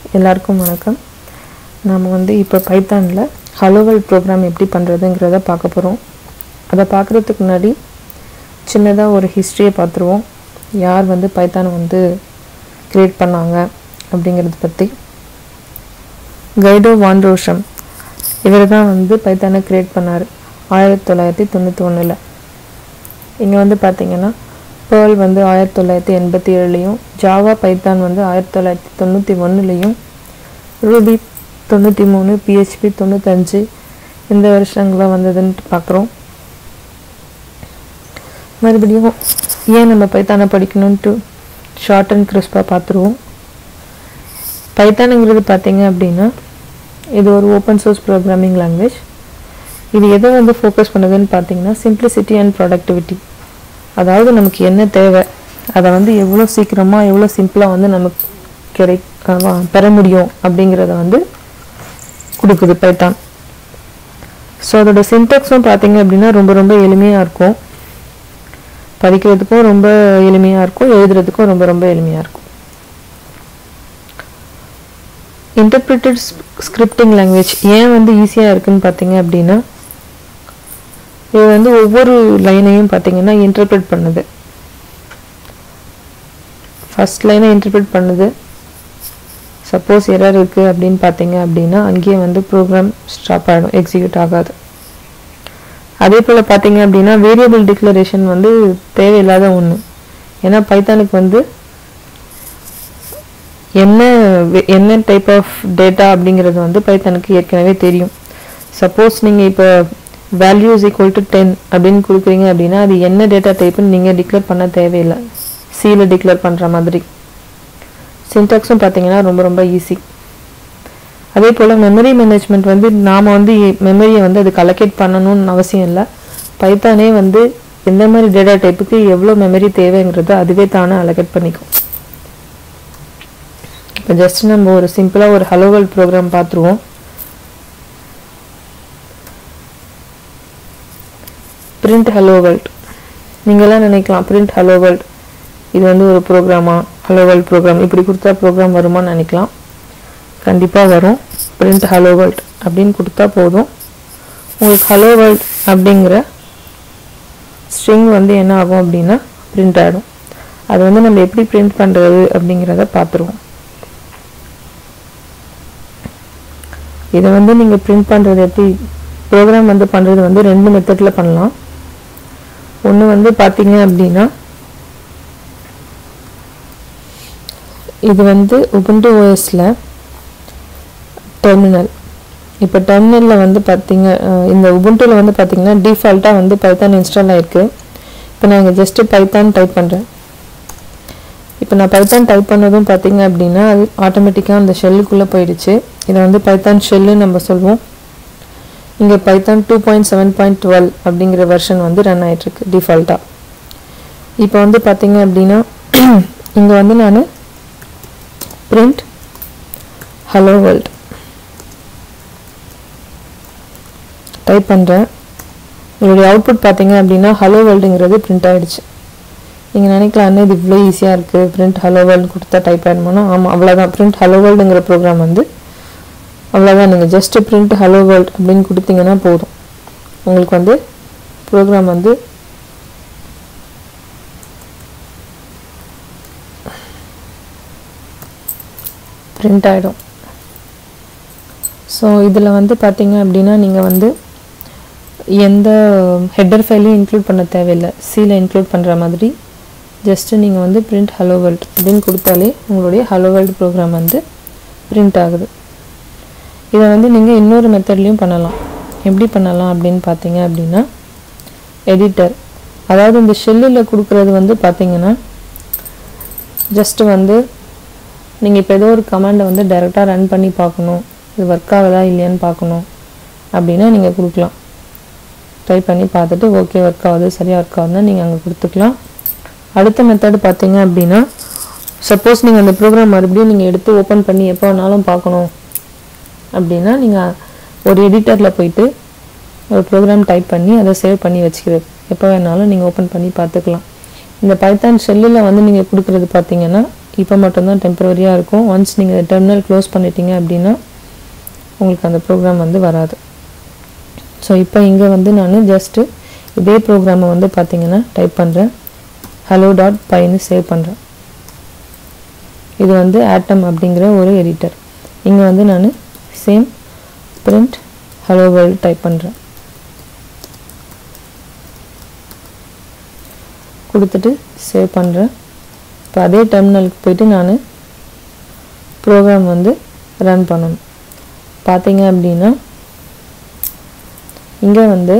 எல்லாருக்கும் வணக்கம். நாம இப்போ பைத்தான்ல ஹலோ வேர்ல்ட் ப்ரோக்ராம் எப்படி பண்றதுங்கறத பார்க்க போறோம். அத பார்க்கிறதுக்கு முன்னாடி சின்னதா ஒரு ஹிஸ்டரியை பார்த்துருவோம். யார் பைத்தான் கிரியேட் பண்ணாங்க அப்படிங்கறத பத்தி. கைடோ வான் ரோஷம் இவர்தான் பைத்தானை கிரியேட் பண்ணாரு 1991ல. இங்க பாத்தீங்கன்னா Perl 1987லயும் ஜாவா பைத்தான் 1991லயும் ரூபி 93 PHP 95 இந்த வருஷங்கள வந்ததுன்னு பார்க்கறோம். மறுபடியும் ஏன் நம்ம பைத்தானை படிக்கணும்னு ஷார்ட் அண்ட் கிறிஸ்பா பார்த்துருவோம். பைத்தான்ங்கிறது பாத்தீங்க அப்படினா இது ஒரு ஓபன் சோர்ஸ் ப்ரோகிராமிங் லாங்குவேஜ். இது எதை ஃபோக்கஸ் பண்ணுதுன்னு பாத்தீங்கன்னா சிம்பிளிசிட்டி அண்ட் ப்ரொடக்டிவிட்டி. அதாவது நமக்கு என்ன தேவை அத எவ்வளவு சீக்கிரமா எவ்வளவு சிம்பிளா நமக்கு பெற முடியும் அப்படிங்கறத கொடுக்குது பைத்தான். சோ அதோட சின்டாக்ஸும் பாத்தீங்க அப்படினா ரொம்ப ரொம்ப எளிமையா இருக்கும். படிக்கிறதுக்கும் ரொம்ப எளிமையா இருக்கும், எழுதுறதுக்கும் ரொம்ப ரொம்ப எளிமையா இருக்கும். இன்டர்பிரெட்டட் ஸ்கிரிப்டிங் லாங்குவேஜ் ஏன் ஈஸியா இருக்குன்னு பாத்தீங்க அப்படினா இது ஒவ்வொரு லைனையும் பாத்தீங்கன்னா இன்டர்பிரெட் பண்ணுது. ஃபர்ஸ்ட் லைனை இன்டர்பிரெட் பண்ணுது. சப்போஸ் எரர் இருக்கு அப்படினு பாத்தீங்க அப்படினா அங்கேயே ப்ரோகிராம் ஸ்டாப் ஆயிடும், எக்ஸிக்யூட் ஆகாது. அதே போல பாத்தீங்க அப்படினா வேரியபிள் டிக்ளரேஷன் தேவையில்லாத ஒண்ணு. ஏன்னா பைத்தானுக்கு என்ன டைப் ஆஃப் டேட்டா அப்படிங்கிறது பைத்தானுக்கு ஏற்கனவே தெரியும். சப்போஸ் நீங்க இப்ப value is equal to 10 அப்படினு கொடுக்குறீங்க அப்படினா அது என்ன டேட்டா டைப்னு நீங்க டிக்ளேர் பண்ண தேவையில்லை. C ல டிக்ளேர் பண்ற மாதிரி. சின்டாக்ஸும் பாத்தீங்கன்னா ரொம்ப ரொம்ப ஈஸி. அதே போல மெமரி மேனேஜ்மென்ட் நாம மெமரியை அதுக்கு அலோகேட் பண்ணனும்னு அவசியம் இல்ல. பைத்தானே எந்த மாதிரி டேட்டா டைப்புக்கு எவ்வளவு மெமரி தேவைங்கறத அதுவே தானே அலோகேட் பண்ணிக்கும். இப்போ ஜஸ்ட் நம்ம ஒரு சிம்பிளா ஒரு ஹலோ வேர்ல்ட் ப்ரோகிராம் பார்த்துருவோம். print hello world நீங்க எல்லாம் நினைக்கலாம் print hello world இது ஒரு ப்ரோகிராமா, hello world ப்ரோகிராம் இப்படி கொடுத்தா ப்ரோகிராம் வருமான்னு நினைக்கலாம். கண்டிப்பா வரும். print hello world அப்படினு கொடுத்தா போதும். உங்களுக்கு hello world அப்படிங்கற string என்ன ஆகும் அப்படினா print ஆகும். அது நம்ம எப்படி print பண்றது அப்படிங்கறத பாத்துருவோம். இத நீங்க print பண்றது எப்படி ப்ரோகிராம் பண்றது ரெண்டு மெத்தட்ல பண்ணலாம். ஒன்னு பாத்தீங்க அப்படினா இது Ubuntu OS ல டெர்மினல். இப்போ டெர்மினல்ல பாத்தீங்க இந்த Ubuntu ல பாத்தீங்கன்னா டிஃபால்ட்டா பைத்தான் இன்ஸ்டால் ஆயிருக்கு. இப்போ நான் ஜஸ்ட் பைத்தான் டைப் பண்றேன். இப்போ நான் பைத்தான் டைப் பண்ணதும் பாத்தீங்க அப்படினா அது ஆட்டோமேட்டிக்கா அந்த ஷெல்லுக்குள்ள போயிடுச்சு. இத பைத்தான் ஷெல்னு நம்ம சொல்வோம். இங்க பைத்தான் 2.7.12 அப்படிங்கற வெர்ஷன் ரன் ஆயிட்டு இருக்கு டிஃபால்ட்டா. இப்போ பாத்தீங்க அப்படினா இங்க நானு print hello world டைப் பண்றேன். இதோட அவுட்புட் பாத்தீங்க அப்படினா hello worldங்கிறது print ஆயிடுச்சு. நீங்க நினைக்கலாம் இது இவ்ளோ ஈஸியா இருக்கு, print hello world கொடுத்தா டைப் பண்ணனும்னா ஆமா அவ்வளவுதான். print hello worldங்கற ப்ரோகிராம் அவ்வளவுதான். நீங்க ஜஸ்ட் print hello world அப்படினு கொடுத்தீங்கன்னா போதும். உங்களுக்கு ப்ரோகிராம் print ஆயிடும். சோ இதுல பாத்தீங்க அப்படினா நீங்க எந்த ஹெடர் ஃபைலையும் இன்க்ளூட் பண்ண தேவையில்லை. C ல இன்க்ளூட் பண்ற மாதிரி ஜஸ்ட் நீங்க print hello world அப்படினு கொடுத்தாலே உங்களுடைய hello world ப்ரோகிராம் print ஆகுது. இத நீங்க இன்னொரு மெத்தட்லயும் பண்ணலாம். எப்படி பண்ணலாம் அப்படினு பாத்தீங்க அப்படினா எடிட்டர். அதாவது இந்த ஷெல்லுல கொடுக்கிறது பாத்தீங்கன்னா ஜஸ்ட் நீங்க இப்ப ஏதோ ஒரு கமாண்ட டைரக்ட்டா ரன் பண்ணி பார்க்கணும், இது வர்க் ஆகுதா இல்லையான்னு பார்க்கணும் அப்படினா நீங்க கொடுக்கலாம். டைப் பண்ணி பார்த்துட்டு ஓகே வர்க் ஆகுது, சரியா வர்க் ஆகுதுன்னா நீங்க அங்க கொடுத்துக்கலாம். அடுத்த மெத்தட் பாத்தீங்க அப்படினா சப்போஸ் நீங்க அந்த ப்ரோகிராம் மறுபடியும் நீங்க எடுத்து ஓபன் பண்ணி எப்ப வேணாலும் பார்க்கணும் அப்படினா நீங்க ஒரு எடிட்டர்ல போய்ட்டு ஒரு ப்ரோகிராம் டைப் பண்ணி அதை சேவ் பண்ணி வச்சுக்கிறது. எப்ப வேணாலும் நீங்க ஓபன் பண்ணி பார்த்துக்கலாம். இந்த பைத்தான் ஷெல்லுல நீங்க கொடுக்கிறது பாத்தீங்கன்னா இப்போ மட்டும்தான் டெம்பரரியாக இருக்கும். ஒன்ஸ் நீங்கள் டெர்மினல் க்ளோஸ் பண்ணிட்டீங்க அப்படின்னா உங்களுக்கு அந்த ப்ரோக்ராம் வந்து வராது. ஸோ இப்போ இங்கே வந்து நான் ஜஸ்ட்டு இதே ப்ரோக்ராமை வந்து பார்த்தீங்கன்னா டைப் பண்ணுறேன், hello.pyன்னு சேவ் பண்ணுறேன். இது வந்து ஆட்டம் அப்படிங்கிற ஒரு எடிட்டர். இங்கே வந்து நான் same print hello world type பண்ணுறேன். கொடுத்துட்டு சேவ் பண்ணுறேன். இப்போ அதே டெர்மினலுக்கு போயிட்டு நான் ப்ரோக்ராம் வந்து ரன் பண்ணணும். பார்த்தீங்க அப்படின்னா இங்கே வந்து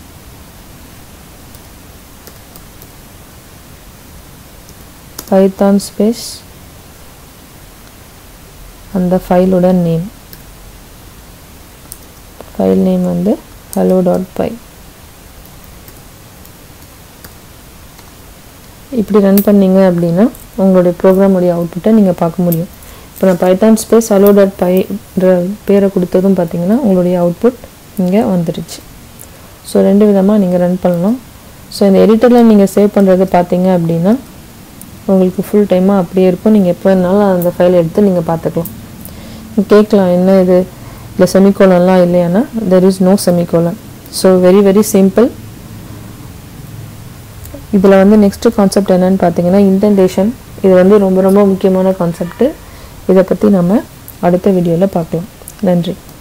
python ஸ்பேஸ் அந்த ஃபைலோட நேம், ஃபைல் நேம் வந்து hello.py. இப்படி ரன் பண்ணீங்க அப்படின்னா உங்களுடைய ப்ரோக்ராமுடைய அவுட்புட்டை நீங்கள் பார்க்க முடியும். இப்போ நான் python ஸ்பேஸ் hello.pyன்ற பேரை கொடுத்ததும் பார்த்தீங்கன்னா உங்களுடைய அவுட்புட் இங்கே வந்துடுச்சு. ஸோ ரெண்டு விதமாக நீங்கள் ரன் பண்ணலாம். ஸோ இந்த எடிட்டரில் நீங்கள் சேவ் பண்ணுறது பார்த்தீங்க அப்படின்னா உங்களுக்கு ஃபுல் டைமாக அப்படியே இருக்கும். நீங்கள் எப்போ வேணாலும் அந்த ஃபைலை எடுத்து நீங்கள் பார்த்துக்கலாம். கேட்கலாம், என்ன இது இல்லை செமிகோலன்லாம் இல்லையானா there is no semicolon. So very very simple. இதில் வந்து நெக்ஸ்ட்டு கான்செப்ட் என்னன்னு பார்த்தீங்கன்னா இன்டென்டேஷன். இது வந்து ரொம்ப ரொம்ப முக்கியமான கான்செப்ட்டு. இதை பற்றி நம்ம அடுத்த வீடியோவில் பார்க்கலாம். நன்றி.